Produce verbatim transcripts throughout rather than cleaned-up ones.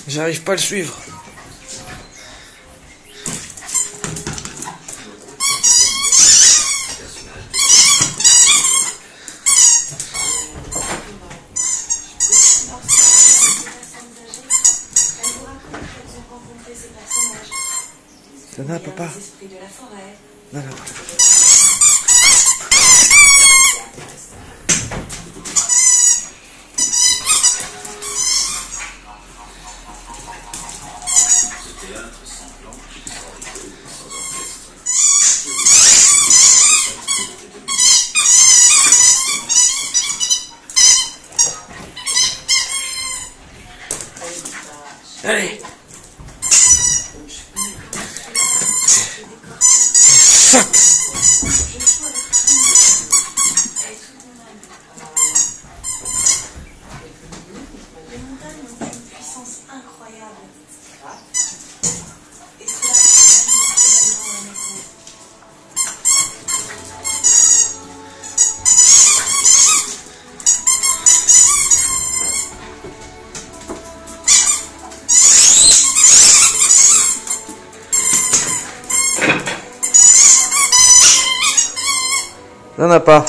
J'arrive pas à le suivre. Nana, papa. Nana, papa. Allez. Saute. Les montagnes ont une puissance incroyable. Et cela est naturellement en écho. N'en a pas.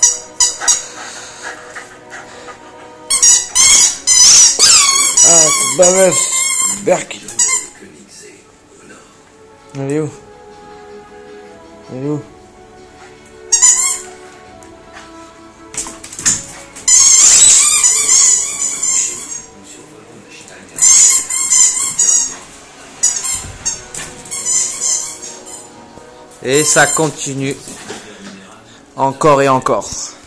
Ah, cette baveuse. Berk. Elle est où? Elle est où? Et ça continue. Encore et encore.